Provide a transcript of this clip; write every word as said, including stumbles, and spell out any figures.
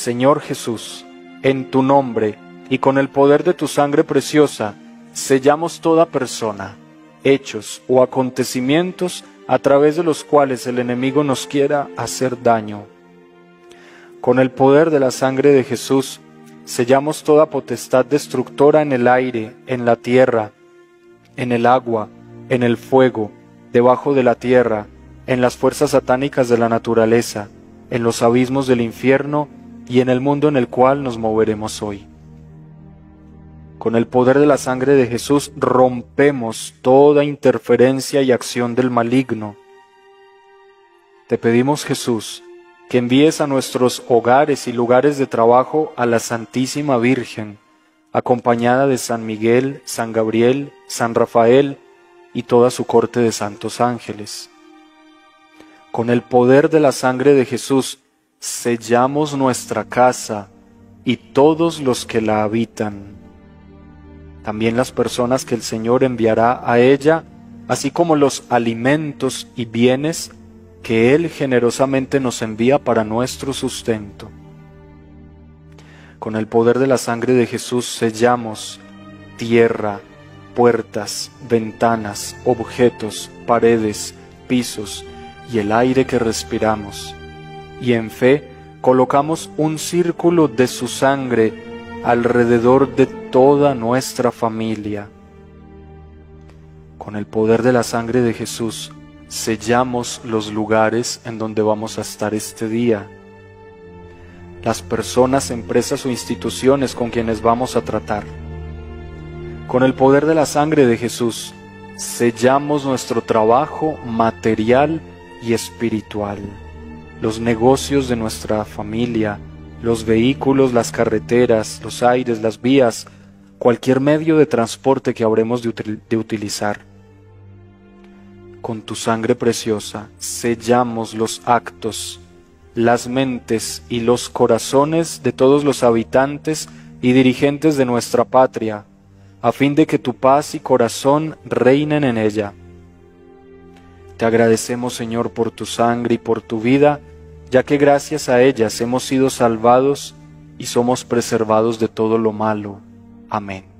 Señor Jesús, en tu nombre y con el poder de tu sangre preciosa, sellamos toda persona, hechos o acontecimientos a través de los cuales el enemigo nos quiera hacer daño. Con el poder de la sangre de Jesús, sellamos toda potestad destructora en el aire, en la tierra, en el agua, en el fuego, debajo de la tierra, en las fuerzas satánicas de la naturaleza, en los abismos del infierno y en el mundo en el cual nos moveremos hoy. Con el poder de la sangre de Jesús rompemos toda interferencia y acción del maligno. Te pedimos, Jesús, que envíes a nuestros hogares y lugares de trabajo a la Santísima Virgen, acompañada de San Miguel, San Gabriel, San Rafael y toda su corte de santos ángeles. Con el poder de la sangre de Jesús sellamos nuestra casa y todos los que la habitan. También las personas que el Señor enviará a ella, así como los alimentos y bienes que Él generosamente nos envía para nuestro sustento. Con el poder de la sangre de Jesús sellamos tierra, puertas, ventanas, objetos, paredes, pisos y el aire que respiramos. Y en fe colocamos un círculo de su sangre alrededor de toda nuestra familia. Con el poder de la sangre de Jesús, sellamos los lugares en donde vamos a estar este día, las personas, empresas o instituciones con quienes vamos a tratar. Con el poder de la sangre de Jesús, sellamos nuestro trabajo material y espiritual, los negocios de nuestra familia, los vehículos, las carreteras, los aires, las vías, cualquier medio de transporte que habremos de, util- de utilizar. Con tu sangre preciosa sellamos los actos, las mentes y los corazones de todos los habitantes y dirigentes de nuestra patria, a fin de que tu paz y corazón reinen en ella. Te agradecemos, Señor, por tu sangre y por tu vida, ya que gracias a ellas hemos sido salvados y somos preservados de todo lo malo. Amén.